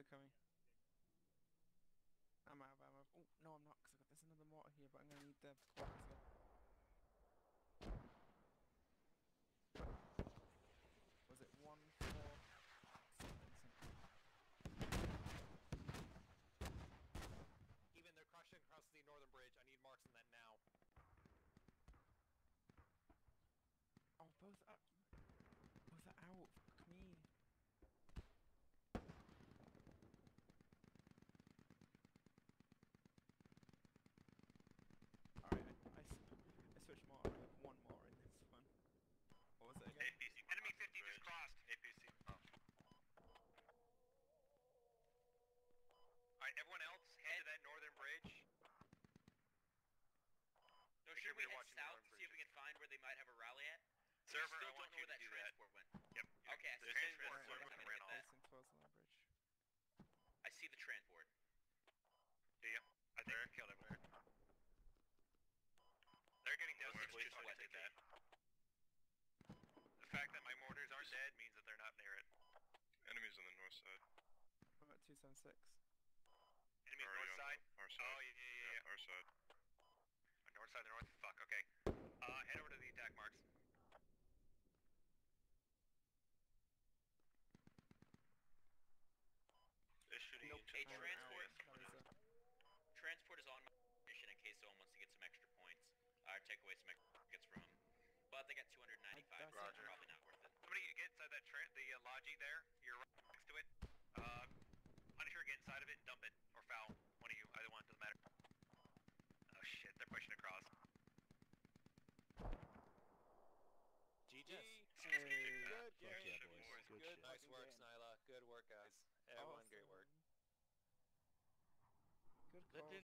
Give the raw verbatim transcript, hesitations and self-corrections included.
Mortar coming. I'm out of ammo. Oh, no I'm not, because there's another mortar here, but I'm going to need the quarter. Was it one, four, something, something? Even they're crushing across the northern bridge. I need marks on that now. Oh, both up. Both are out. Fuck me. Alright, I, I, I switched more. I have one more in this one. What was it again? A P C. Enemy fifty just crossed. A P C. Oh. Alright, everyone else, head to that northern bridge. No, should we head south to see if we can find where they might have a rally at? Server, we still I want don't know you where that to do transport that. went. Yep. Okay, I see There's the a transport. transport I'm from gonna get that. Facing towards the land bridge. I see the transport. Do you? I think we killed everyone. They're getting down Where's to just just what take they that. The fact that my mortars aren't dead means that they're not near it. Enemies on the north side. I'm at two seventy-six. Enemies Already north on side? the- our side. Oh, yeah, yeah, yeah. Our side. Uh, North side, the north? Fuck, okay. Uh, head over to the attack marks. They're shooting Nope. into Hey, the transport. That is a... Transport is on my mission in case someone wants to get some extra points. Or take away some extra tickets from them. But they got two hundred ninety-five, I- so that's it's it. probably not worth it. Somebody get inside that tra the uh, logi there. You're right next to it. Uh, Punisher, get inside of it and dump it. Or foul. One of you. Either one. Doesn't matter. Oh shit, they're pushing across. G G. Hey. Good, Fuck Gary. yeah, Good boys. work. Good Good, shit. nice work, Snyla. Good work, guys. Everyone, great work. Good call.